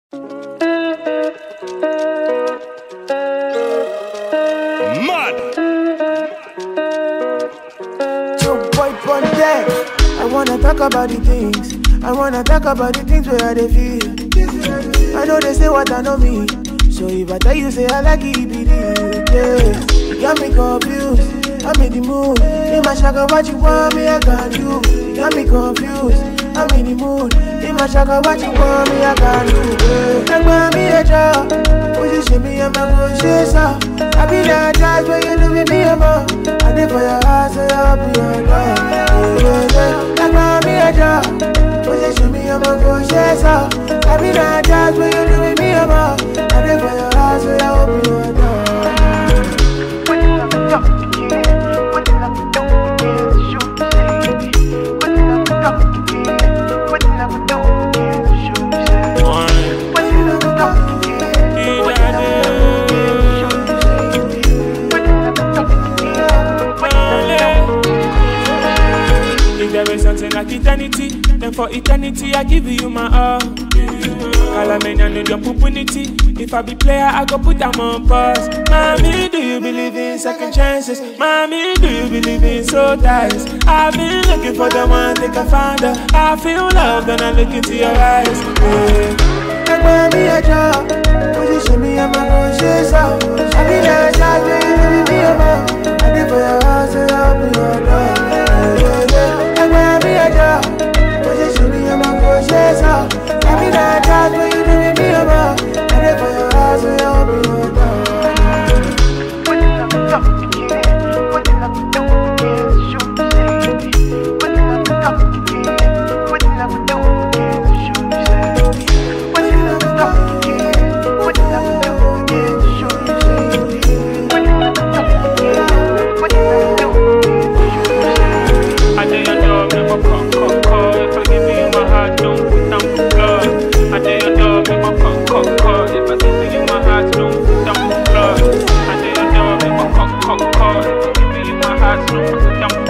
Mud. Joe boy on deck. I wanna talk about the things. I wanna talk about the things where they feel. I know they say what I know me. So if I tell you say I like it, be real. Yeah. You got me confused. I'm in the mood. In my shaka, what you want me, I can do. You got me confused. I'm in the mood. In my shaka, what you want me, I can do. Like buy me a job. Position me and my go chase up. I be that jazz when you do with me a more. I did for your heart, so I'll be your dog. Like buy me a job. Position me and my go chase up. I be that jazz when you do with me a more. I did for your heart, so I'll be your dog. There is something like eternity, then for eternity I give you my all. Calamania need your opportunity. If I be player, I go put them on pause. Mommy, do you believe in second chances? Mommy, do you believe in soul ties? I've been looking for the one, think I found her. I feel love when I look into your eyes. Like buy me a job, position me and my go chase out. I be that jazz when you do with me a more. I did for your house, so I'll be your dog. Like buy me a job, position me and my go chase out. I be that jazz when you do with me a more. I did for your house, so I'll be your dog. If I give you my heart, don't